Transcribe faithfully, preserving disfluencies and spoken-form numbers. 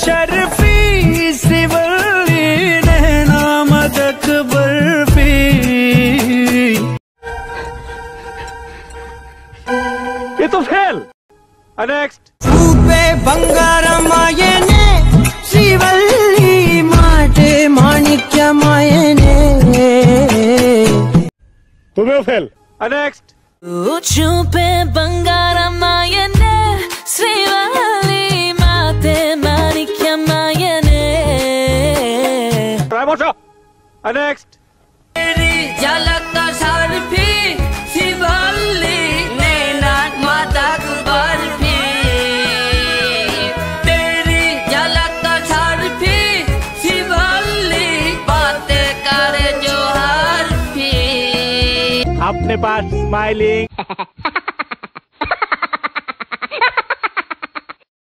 शर्फी श्रीवल्ली नैना मदक बर्फी। ये तो फेल। नेक्स्ट। रूपे बंगारमायने श्रीवल्ली माटे माणिक्यमायने। तुम्हें फेल। नेक्स्ट। చూపే బంగారమాయనే శ్రీవల్లి మాతే మాణిక్యమాయనే। नेक्स्ट। तेरी झलक सर्फी श्रीवल्ली नैना मदक बर्फी। तेरी झलक सर्फी श्रीवल्ली बातें करे जो हरफी। अपने पास स्माइलिंग